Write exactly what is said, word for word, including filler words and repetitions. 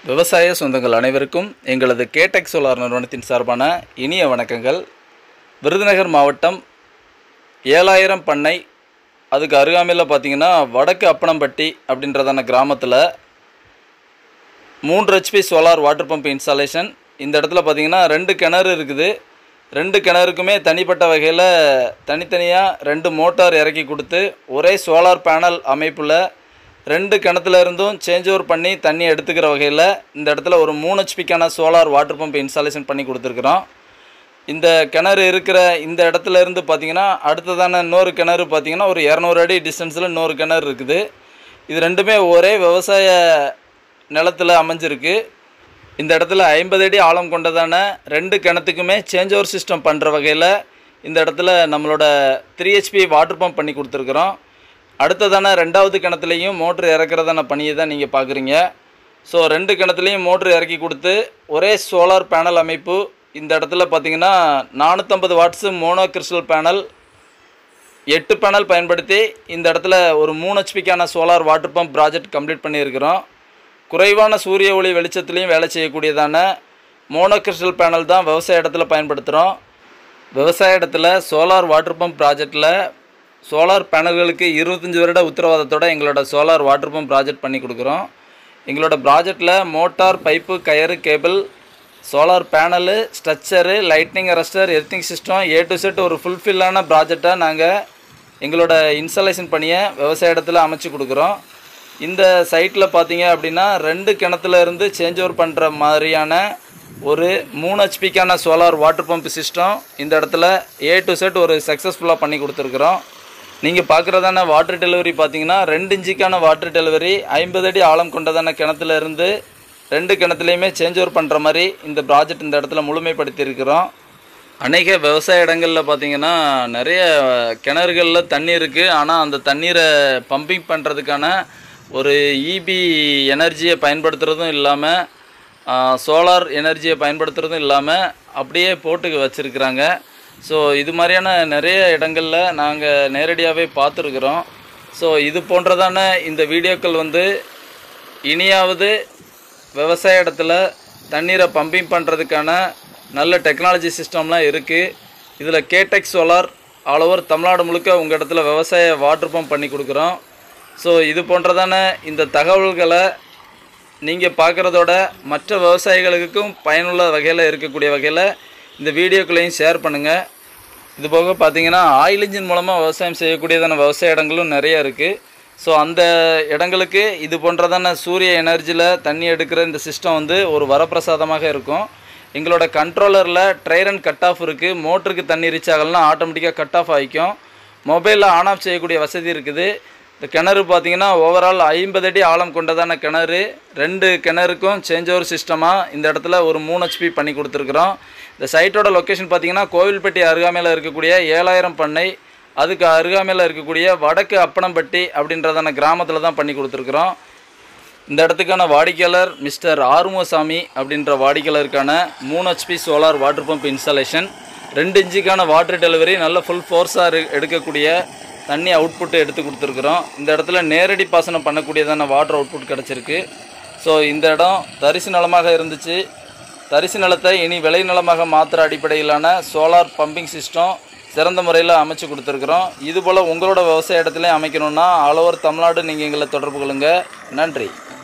விவசாய சொந்தங்கள் அனைவருக்கும் எங்களது கேடெக் சோலார் நிறுவனத்தின் சார்பான இனிய வணக்கங்கள். விருதுநகர் மாவட்டம் ஏழாயிரம் பண்ணை அதுக்கு அருகாமையில் பார்த்தீங்கன்னா வடக்கு அப்பனம்பட்டி அப்படின்றதான கிராமத்தில் மூன்று HP solar water pump installation. இந்த இடத்துல பார்த்தீங்கன்னா ரெண்டு கிணறு இருக்குது. ரெண்டு கிணறுக்குமே தனிப்பட்ட வகையில் தனித்தனியாக ரெண்டு மோட்டார் இறக்கி கொடுத்து ஒரே சோலார் பேனல் அமைப்பில் ரெண்டு கிணத்துல இருந்தும் சேஞ்ச் ஓவர் பண்ணி தண்ணி எடுத்துக்கிற வகையில் இந்த இடத்துல ஒரு மூணு ஹெச்பிக்கான சோலார் வாட்டர் பம்ப் இன்ஸ்டாலேஷன் பண்ணி கொடுத்துருக்குறோம். இந்த கிணறு இருக்கிற இந்த இடத்துல இருந்து பார்த்திங்கன்னா அடுத்ததான இன்னொரு கிணறு பார்த்திங்கன்னா ஒரு இரநூறு அடி டிஸ்டன்ஸில் இன்னொரு கிணறு இருக்குது. இது ரெண்டுமே ஒரே விவசாய நிலத்தில் அமைஞ்சிருக்கு. இந்த இடத்துல ஐம்பது அடி ஆழம் கொண்டதான ரெண்டு கிணத்துக்குமே சேஞ்ச் ஓவர் சிஸ்டம் பண்ணுற வகையில் இந்த இடத்துல நம்மளோட த்ரீ ஹெச்பி வாட்டர் பம்ப் பண்ணி கொடுத்துருக்குறோம். அடுத்ததான ரெண்டாவது கிணத்துலையும் மோட்ரு இறக்குறதான பணியை தான் நீங்கள் பார்க்குறீங்க. ஸோ ரெண்டு கிணத்துலையும் மோட்ரு இறக்கி கொடுத்து ஒரே சோலார் பேனல் அமைப்பு. இந்த இடத்துல பார்த்திங்கன்னா நானூற்றம்பது வாட்ஸு மோனோ கிறிஸ்டல் பேனல் எட்டு பேனல் பயன்படுத்தி இந்த இடத்துல ஒரு மூணு ஹெச்பிக்கான solar water pump project complete பண்ணியிருக்கிறோம். குறைவான சூரிய ஒளி வெளிச்சத்துலேயும் வேலை செய்யக்கூடியதான மோனோ கிறிஸ்டல் பேனல் தான் விவசாய இடத்துல பயன்படுத்துகிறோம். விவசாய இடத்துல சோலார் வாட்டர் பம்ப் ப்ராஜெக்டில் சோலார் பேனல்களுக்கு இருபத்தஞ்சி வருட உத்தரவாதத்தோடு எங்களோட சோலார் வாட்டர் பம்ப் ப்ராஜெக்ட் பண்ணி கொடுக்குறோம். எங்களோட ப்ராஜெக்டில் மோட்டார், பைப்பு, கயறு, cable, solar panel, structure, lightning arrester, earthing system A to Z ஒரு ஃபுல்ஃபில்லான ப்ராஜெக்டாக நாங்கள் எங்களோட இன்ஸ்டாலேஷன் பண்ணியை விவசாய இடத்துல அமைச்சு கொடுக்குறோம். இந்த சைட்டில் பார்த்தீங்க அப்படின்னா ரெண்டு கிணத்துல இருந்து சேஞ்ச் ஓவர் பண்ணுற மாதிரியான ஒரு மூணு ஹெச்பிக்கான சோலார் வாட்டர் பம்ப் சிஸ்டம் இந்த இடத்துல ஏ டு செட் ஒரு சக்ஸஸ்ஃபுல்லாக பண்ணி கொடுத்துருக்குறோம். நீங்கள் பார்க்குறதான வாட்டர் டெலிவரி பார்த்தீங்கன்னா ரெண்டு இன்ச்சுக்கான வாட்டர் டெலிவரி ஐம்பது அடி ஆழம் கொண்டதான கிணத்துல இருந்து ரெண்டு கிணத்துலையுமே சேஞ்ச் ஓவர் பண்ணுற மாதிரி இந்த ப்ராஜெக்ட் இந்த இடத்துல முழுமைப்படுத்தியிருக்கிறோம். அநேக விவசாய இடங்களில் பார்த்திங்கன்னா நிறைய கிணறுகளில் தண்ணி இருக்குது. ஆனால் அந்த தண்ணீரை பம்பிங் பண்ணுறதுக்கான ஒரு இபி எனர்ஜியை பயன்படுத்துகிறதும் இல்லாமல் சோலார் எனர்ஜியை பயன்படுத்துகிறதும் இல்லாமல் அப்படியே போட்டு வச்சுருக்குறாங்க. ஸோ இது மாதிரியான நிறைய இடங்களில் நாங்கள் நேரடியாகவே பார்த்துருக்குறோம். ஸோ இது போன்றதான இந்த வீடியோக்கள் வந்து இனியாவது விவசாய இடத்துல தண்ணீரை பம்பிங் பண்ணுறதுக்கான நல்ல டெக்னாலஜி சிஸ்டம்லாம் இருக்குது. இதில் கேடெக் சோலார் ஆல் ஓவர் தமிழ்நாடு முழுக்க உங்கள் இடத்துல விவசாய வாட்டர் பம்ப் பண்ணி கொடுக்குறோம். ஸோ இது போன்றதான இந்த தகவல்களை நீங்கள் பார்க்குறதோட மற்ற விவசாயிகளுக்கும் பயனுள்ள வகையில் இருக்கக்கூடிய வகையில் இந்த வீடியோக்களையும் ஷேர் பண்ணுங்கள். இது போக பார்த்திங்கன்னா ஆயில் இன்ஜின் மூலமாக விவசாயம் செய்யக்கூடியதான விவசாய இடங்களும் நிறையா இருக்குது. ஸோ அந்த இடங்களுக்கு இது போன்றதான சூரிய எனர்ஜியில் தண்ணி எடுக்கிற இந்த சிஸ்டம் வந்து ஒரு வரப்பிரசாதமாக இருக்கும். எங்களோட கண்ட்ரோலரில் ட்ரை ரன் கட் ஆஃப் இருக்குது. மோட்டருக்கு தண்ணி ரீச் ஆகலைன்னா ஆட்டோமேட்டிக்காக கட் ஆஃப் ஆகிக்கும். மொபைலில் ஆன் ஆஃப் செய்யக்கூடிய வசதி இருக்குது. இந்த கிணறு பார்த்திங்கன்னா ஓவரால் ஐம்பது அடி ஆழம் கொண்டதான கிணறு. ரெண்டு கிணறுக்கும் சேஞ்ச் ஓவர் சிஸ்டமாக இந்த இடத்துல ஒரு மூணு ஹெச்பி பண்ணி கொடுத்துருக்குறோம். இந்த சைட்டோட லொக்கேஷன் பார்த்திங்கன்னா கோவில்பட்டி அருகாமையில் இருக்கக்கூடிய ஏழாயிரம் பண்ணை அதுக்கு அருகாமையில் இருக்கக்கூடிய வடக்கு அப்பனம்பட்டி அப்படின்றதான கிராமத்தில் தான் பண்ணி கொடுத்துருக்குறோம். இந்த இடத்துக்கான வாடிக்கையாளர் மிஸ்டர் ஆறுமுகசாமி அப்படின்ற வாடிக்கையாளருக்கான மூணு HP solar water pump installation. ரெண்டு இன்ச்சுக்கான வாட்டர் டெலிவரி நல்ல ஃபுல் ஃபோர்ஸாக எடுக்கக்கூடிய தண்ணி அவுட்புட்டு எடுத்து கொடுத்துருக்குறோம். இந்த இடத்துல நேரடி பாசனம் பண்ணக்கூடியதான வாட்டர் அவுட்புட் கிடச்சிருக்கு. ஸோ இந்த இடம் தரிசு நிலமாக இருந்துச்சு. தரிசு நிலத்தை இனி விளை நிலமாக மாற்றுற அடிப்படையிலான சோலார் பம்பிங் சிஸ்டம் சிறந்த முறையில் அமைச்சு கொடுத்துருக்குறோம். இதுபோல் உங்களோட விவசாய இடத்துலையும் அமைக்கணுன்னா ஆல் ஓவர் தமிழ்நாடு நீங்கள் எங்களை தொடர்பு கொள்ளுங்கள். நன்றி.